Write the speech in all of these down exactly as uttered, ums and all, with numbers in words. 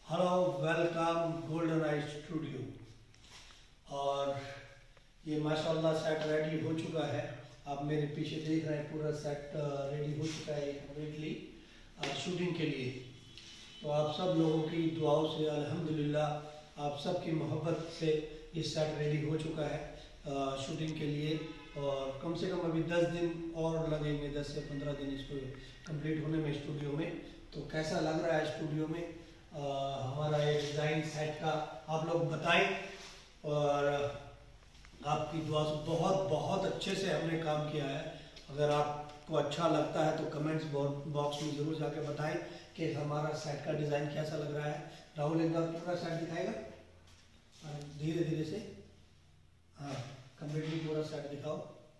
Hello, welcome golden eye studio. और ये माशाल्लाह सेट रेडी हो चुका है। आप मेरे पीछे देख रहे हैं, पूरा सेट रेडी हो चुका है कम्प्लीटली शूटिंग के लिए। तो आप सब लोगों की दुआओं से अल्हम्दुलिल्लाह, आप सब की मोहब्बत से ये सेट रेडी हो चुका है शूटिंग के लिए। और कम से कम अभी दस दिन और लगेंगे, दस से पंद्रह दिन इसको कंप्लीट होने में स्टूडियो में। तो कैसा लग रहा है स्टूडियो में आ, हमारा ये डिज़ाइन सेट का, आप लोग बताएं। और आपकी दुआ से बहुत बहुत अच्छे से हमने काम किया है। अगर आपको अच्छा लगता है तो कमेंट्स बॉक्स में ज़रूर जाके बताएं कि हमारा सेट का डिज़ाइन कैसा लग रहा है। राहुल एक बार पूरा सेट दिखाएगा धीरे धीरे से। हाँ, कम्प्लीटली पूरा सेट दिखाओ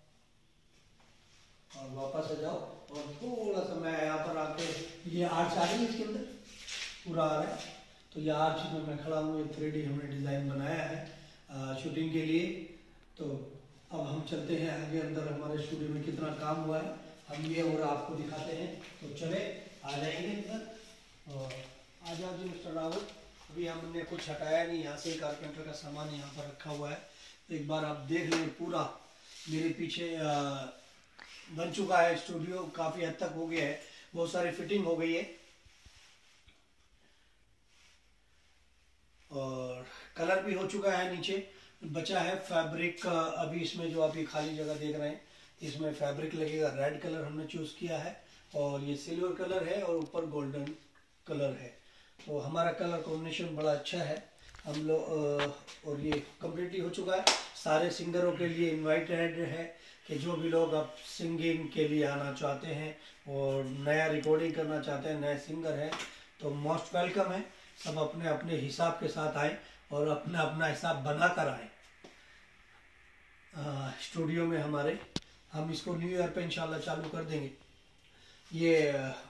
और वापस आ जाओ। और थोड़ा सा मैं यहाँ पर आके, ये आर्च आ रही है इसके अंदर, पूरा आ रहा है। तो ये आर्च में मैं खड़ा हूँ, ये थ्री डी हमने डिज़ाइन बनाया है शूटिंग के लिए। तो अब हम चलते हैं आगे अंदर, हमारे स्टूडियो में कितना काम हुआ है हम ये और आपको दिखाते हैं। तो चले आ जाएंगे अंदर। और आ जाओ जी मिस्टर राहुल। अभी हमने कुछ हटाया नहीं, यहाँ से कारपेंटर का सामान यहाँ पर रखा हुआ है। एक बार आप देख लें, पूरा मेरे पीछे आ, बन चुका है स्टूडियो, काफ़ी हद तक हो गया है, बहुत सारी फिटिंग हो गई है। और कलर भी हो चुका है। नीचे बचा है फैब्रिक, अभी इसमें जो आप ये खाली जगह देख रहे हैं इसमें फैब्रिक लगेगा। रेड कलर हमने चूज़ किया है और ये सिल्वर कलर है और ऊपर गोल्डन कलर है। तो हमारा कलर कॉम्बिनेशन बड़ा अच्छा है हम लोग। और ये कम्प्लीटली हो चुका है। सारे सिंगरों के लिए इनवाइटेड है कि जो भी लोग अब सिंगिंग के लिए आना चाहते हैं और नया रिकॉर्डिंग करना चाहते हैं, नए सिंगर हैं, तो मोस्ट वेलकम है। सब अपने अपने हिसाब के साथ आए और अपना अपना हिसाब बना कर आए स्टूडियो में हमारे। हम इसको न्यू ईयर पे इंशाल्लाह चालू कर देंगे। ये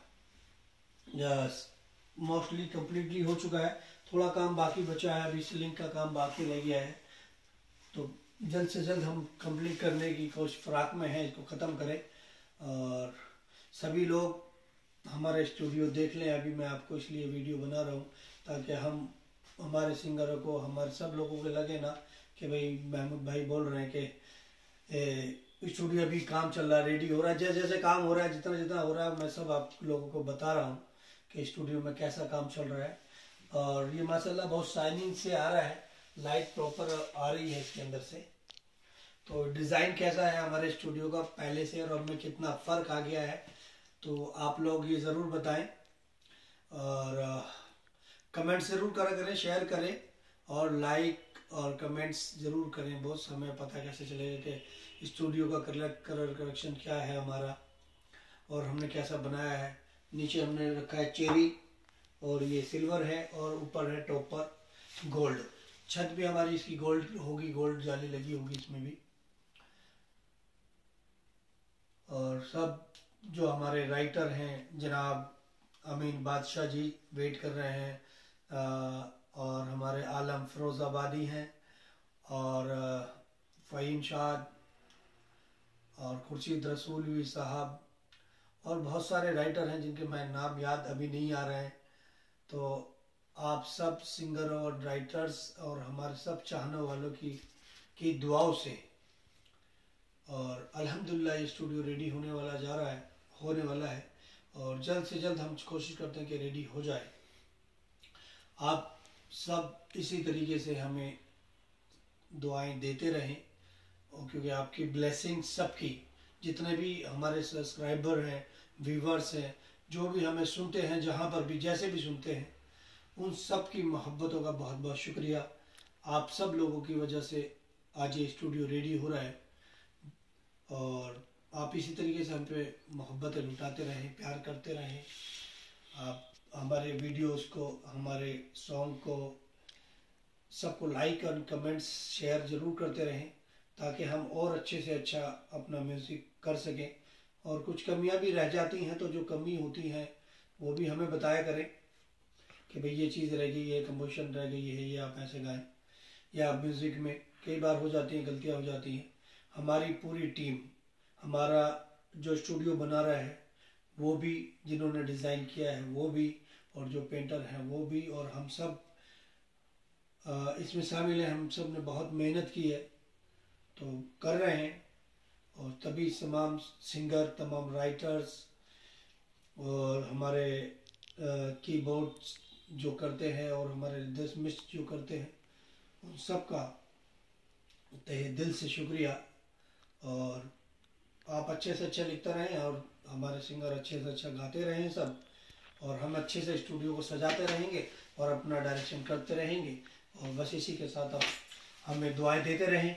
मोस्टली कम्प्लीटली हो चुका है, थोड़ा काम बाकी बचा है, अभी सीलिंग का काम बाकी रह गया है। तो जल्द से जल्द हम कंप्लीट करने की कोशिश फिराक में है, इसको ख़त्म करें। और सभी लोग हमारे स्टूडियो देख लें। अभी मैं आपको इसलिए वीडियो बना रहा हूँ ताकि हम हमारे सिंगरों को, हमारे सब लोगों को लगे ना कि भाई महमूद भाई बोल रहे हैं कि स्टूडियो अभी काम चल रहा है, रेडी हो रहा है। जैसे जैसे काम हो रहा है, जितना जितना हो रहा है, मैं सब आप लोगों को बता रहा हूँ कि स्टूडियो में कैसा काम चल रहा है। और ये माशाल्लाह बहुत शाइनिंग से आ रहा है, लाइट प्रॉपर आ रही है इसके अंदर से। तो डिज़ाइन कैसा है हमारे स्टूडियो का पहले से और अब में कितना फ़र्क आ गया है, तो आप लोग ये ज़रूर बताएं। और कमेंट ज़रूर करा करें, शेयर करें और लाइक और कमेंट्स ज़रूर करें। बहुत समय पता कैसे चलेगा कि स्टूडियो का कलर कलर करेक्शन क्या है हमारा और हमने कैसा बनाया है। नीचे हमने रखा है चेरी और ये सिल्वर है और ऊपर है टॉप पर गोल्ड। छत भी हमारी इसकी गोल्ड होगी, गोल्ड जाली लगी होगी इसमें भी। और सब जो हमारे राइटर हैं जनाब अमीन बादशाह जी वेट कर रहे हैं। आ, और हमारे आलम फिरोज़ाबादी हैं और फ़हीम शाद और खुर्शीद रसूलवी साहब और बहुत सारे राइटर हैं जिनके मैं नाम याद अभी नहीं आ रहे हैं। तो आप सब सिंगर और राइटर्स और हमारे सब चाहने वालों की की दुआओं से और अल्हम्दुलिल्लाह ये स्टूडियो रेडी होने वाला जा रहा है, होने वाला है। और जल्द से जल्द हम कोशिश करते हैं कि रेडी हो जाए। आप सब इसी तरीके से हमें दुआएं देते रहें, और क्योंकि आपकी ब्लेसिंग सबकी, जितने भी हमारे सब्सक्राइबर हैं, व्यूवर्स हैं, जो भी हमें सुनते हैं, जहाँ पर भी जैसे भी सुनते हैं, उन सब की मोहब्बतों का बहुत बहुत शुक्रिया। आप सब लोगों की वजह से आज ये स्टूडियो रेडी हो रहा है। और आप इसी तरीके से हम पे मोहब्बतें लुटाते रहें, प्यार करते रहें। आप हमारे वीडियोस को, हमारे सॉन्ग को, सबको लाइक और कमेंट्स शेयर ज़रूर करते रहें ताकि हम और अच्छे से अच्छा अपना म्यूज़िक कर सकें। और कुछ कमियां भी रह जाती हैं तो जो कमी होती हैं वो भी हमें बताया करें कि भाई ये चीज़ रह गई, ये कंपोजिशन रह गई है, ये आप ऐसे गाएं। या म्यूज़िक में कई बार हो जाती हैं, गलतियाँ हो जाती हैं। हमारी पूरी टीम, हमारा जो स्टूडियो बना रहा है वो भी, जिन्होंने डिज़ाइन किया है वो भी, और जो पेंटर हैं वो भी, और हम सब अ, इसमें शामिल हैं। हम सब ने बहुत मेहनत की है, तो कर रहे हैं। और तभी तमाम सिंगर, तमाम राइटर्स और हमारे कीबोर्ड्स जो करते हैं और हमारे दसमिस्ट जो करते हैं, उन सब का तहे दिल से शुक्रिया। और आप अच्छे से अच्छा लिखते रहें और हमारे सिंगर अच्छे से अच्छा गाते रहें सब, और हम अच्छे से स्टूडियो को सजाते रहेंगे और अपना डायरेक्शन करते रहेंगे। और बस इसी के साथ आप हमें दुआएं देते रहें,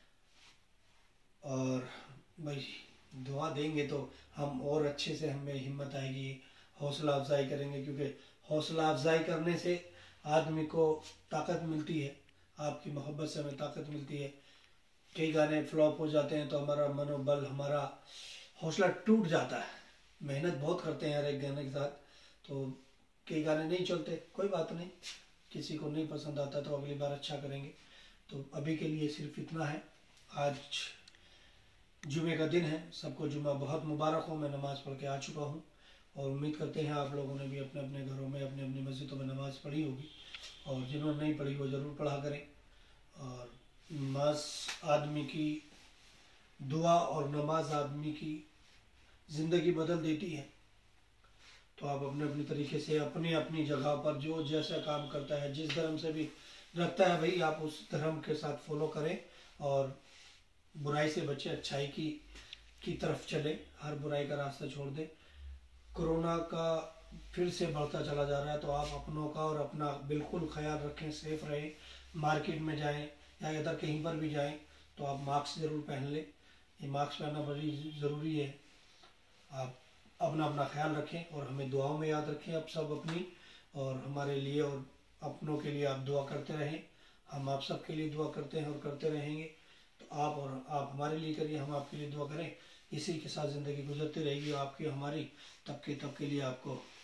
और भाई दुआ देंगे तो हम और अच्छे से, हमें हिम्मत आएगी, हौसला अफजाई करेंगे, क्योंकि हौसला अफजाई करने से आदमी को ताकत मिलती है। आपकी मोहब्बत से हमें ताकत मिलती है। कई गाने फ्लॉप हो जाते हैं तो हमारा मनोबल, हमारा हौसला टूट जाता है। मेहनत बहुत करते हैं हर एक गाने के साथ, तो कई गाने नहीं चलते, कोई बात नहीं, किसी को नहीं पसंद आता तो अगली बार अच्छा करेंगे। तो अभी के लिए सिर्फ इतना है। आज जुमे का दिन है, सबको जुमा बहुत मुबारक हो। मैं नमाज़ पढ़ के आ चुका हूँ, और उम्मीद करते हैं आप लोगों ने भी अपने अपने घरों में, अपने अपनी मस्जिदों में नमाज़ पढ़ी होगी, और जिन्होंने नहीं पढ़ी वो ज़रूर पढ़ा करें। और नमाज आदमी की दुआ और नमाज आदमी की ज़िंदगी बदल देती है। तो आप अपने अपने तरीके से, अपनी अपनी जगह पर जो जैसा काम करता है, जिस धर्म से भी रखता है भाई, आप उस धर्म के साथ फॉलो करें, और बुराई से बचे, अच्छाई की की तरफ चले, हर बुराई का रास्ता छोड़ दें। कोरोना का फिर से बढ़ता चला जा रहा है, तो आप अपनों का और अपना बिल्कुल ख्याल रखें, सेफ रहें। मार्केट में जाएं या इधर कहीं पर भी जाएं तो आप मास्क ज़रूर पहन लें, ये मास्क पहनना बड़ी ज़रूरी है। आप अपना अपना ख्याल रखें, और हमें दुआओं में याद रखें आप सब अपनी, और हमारे लिए और अपनों के लिए आप दुआ करते रहें। हम आप सब के लिए दुआ करते हैं और करते रहेंगे। तो आप और आप हमारे लिए करिए, हम आपके लिए दुआ करें। इसी के साथ ज़िंदगी गुजरती रहेगी आपकी हमारी, तब के तब के लिए आपको